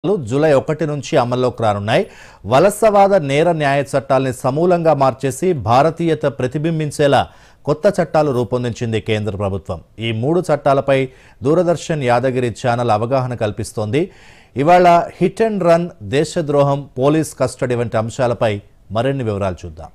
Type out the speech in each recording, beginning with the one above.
July 1 నుంచి అమల్లోకి రానున్నాయి. వలసవాద నేర న్యాయ చట్టాల్ని సమూలంగా మార్చేసి భారతీయత ప్రతిబింబించేలా కొత్త చట్టాలు రూపొందించింది కేంద్ర ప్రభుత్వం. ఈ 3 చట్టాలపై దూరదర్శన్ యాదగిరి ఛానల్ అవగాహన కల్పిస్తోంది. ఇవాళ హిట్ అండ్ రన్, దేశద్రోహం, పోలీస్ కస్టడీ వంటి అంశాలపై మరిన్ని వివరాలు చూద్దాం.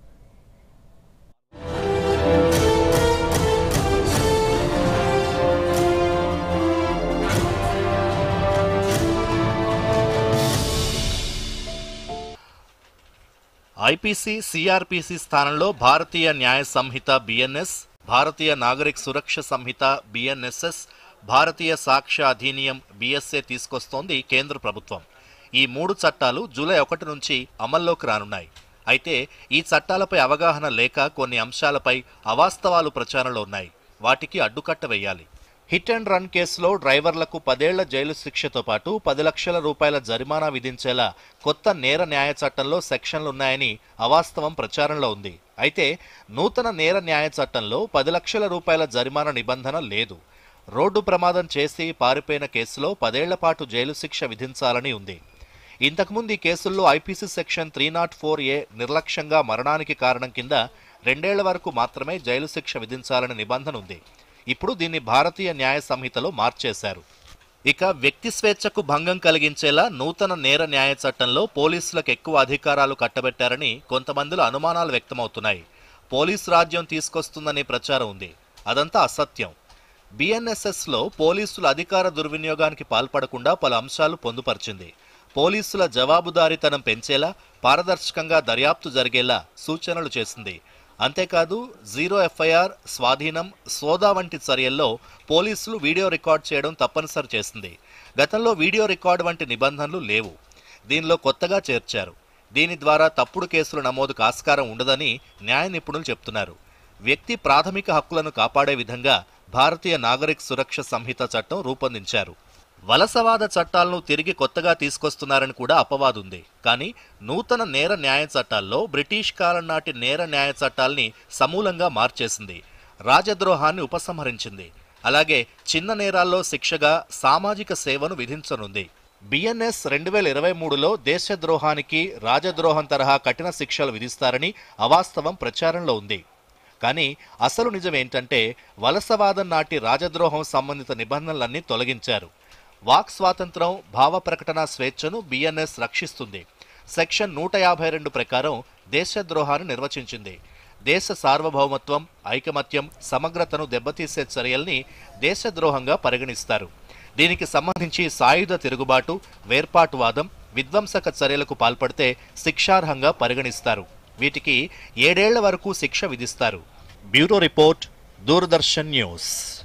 ఐపీసీ, సిఆర్పిసి స్థానంలో భారతీయ న్యాయ సంహిత బిఎన్ఎస్, భారతీయ నాగరిక సురక్ష సంహిత బిఎన్ఎస్ఎస్, భారతీయ సాక్ష్య అధినియం బిఎస్ఏ తీసుకొస్తోంది కేంద్ర ప్రభుత్వం. ఈ 3 చట్టాలు జూలై 1 నుంచి అమల్లోకి రానున్నాయి. అయితే ఈ చట్టాలపై అవగాహన లేక కొన్ని అంశాలపై అవాస్తవాలు ప్రచారంలో ఉన్నాయి. వాటికి అడ్డుకట్ట వేయాలి. హిట్ అండ్ రన్ కేసులో డ్రైవర్లకు 10 ఏళ్ల జైలు శిక్షతో పాటు 10 లక్షల రూపాయల జరిమానా విధించేలా కొత్త నేర న్యాయ చట్టంలో సెక్షన్లున్నాయని అవాస్తవం ప్రచారంలో ఉంది. అయితే నూతన నేర న్యాయ చట్టంలో 10 లక్షల రూపాయల జరిమానా నిబంధన లేదు. రోడ్డు ప్రమాదం చేసి పారిపోయిన కేసులో 10 ఏళ్ల పాటు జైలు శిక్ష విధించాలని ఉంది. ఇంతకుముందు ఈ కేసుల్లో ఐపీసీ సెక్షన్ 304A నిర్లక్ష్యంగా మరణానికి కారణం కింద 2 ఏళ్ల వరకు మాత్రమే జైలు శిక్ష విధించాలని నిబంధన ఉంది. ఇప్పుడు దీన్ని భారతీయ న్యాయ సంహితలో మార్చేశారు. ఇక వ్యక్తి స్వేచ్ఛకు భంగం కలిగించేలా నూతన నేర న్యాయ చట్టంలో పోలీసులకు ఎక్కువ అధికారాలు కట్టబెట్టారని కొంతమందిలో అనుమానాలు వ్యక్తమవుతున్నాయి. పోలీసు రాజ్యం తీసుకొస్తుందనే ప్రచారం ఉంది. అదంతా అసత్యం. బిఎన్ఎస్ఎస్లో పోలీసుల అధికార దుర్వినియోగానికి పాల్పడకుండా పలు అంశాలు పొందుపరిచింది. పోలీసుల జవాబుదారీతనం పెంచేలా, పారదర్శకంగా దర్యాప్తు జరిగేలా సూచనలు చేసింది. అంతేకాదు జీరో ఎఫ్ఐఆర్, స్వాధీనం, సోదా వంటి చర్యల్లో పోలీసులు వీడియో రికార్డ్ చేయడం తప్పనిసరి చేసింది. గతంలో వీడియో రికార్డ్ వంటి నిబంధనలు లేవు. దీనిలో కొత్తగా చేర్చారు. దీని ద్వారా తప్పుడు కేసులు నమోదుకు ఆస్కారం ఉండదని న్యాయ నిపుణులు చెప్తున్నారు. వ్యక్తి ప్రాథమిక హక్కులను కాపాడే విధంగా భారతీయ నాగరిక సురక్ష సంహిత చట్టం రూపొందించారు. వలసవాద చట్టాలను తిరిగి కొత్తగా తీసుకొస్తున్నారని కూడా అపవాదుంది. కానీ నూతన నేర న్యాయ చట్టాల్లో బ్రిటిష్ కాలం నాటి నేర న్యాయ చట్టాల్ని సమూలంగా మార్చేసింది. రాజద్రోహాన్ని ఉపసంహరించింది. అలాగే చిన్న నేరాల్లో శిక్షగా సామాజిక సేవను విధించనుంది. బిఎన్ఎస్ 2023లో దేశద్రోహానికి, రాజద్రోహం తరహా కఠిన శిక్షలు విధిస్తారని అవాస్తవం ప్రచారంలో ఉంది. కానీ అసలు నిజం ఏంటంటే వలసవాదం నాటి రాజద్రోహం సంబంధిత నిబంధనలన్నీ తొలగించారు. వాక్ స్వాతంత్రం, భావ ప్రకటన స్వేచ్ఛను బిఎన్ఎస్ రక్షిస్తుంది. సెక్షన్ 152 ప్రకారం దేశద్రోహాన్ని నిర్వచించింది. దేశ సార్వభౌమత్వం, ఐకమత్యం, సమగ్రతను దెబ్బతీసే చర్యల్ని దేశద్రోహంగా పరిగణిస్తారు. దీనికి సంబంధించి సాయుధ తిరుగుబాటు, వేర్పాటువాదం, విధ్వంసక చర్యలకు పాల్పడితే శిక్షార్హంగా పరిగణిస్తారు. వీటికి 7 ఏళ్ల వరకు శిక్ష విధిస్తారు. Bureau report, Doordarshan news.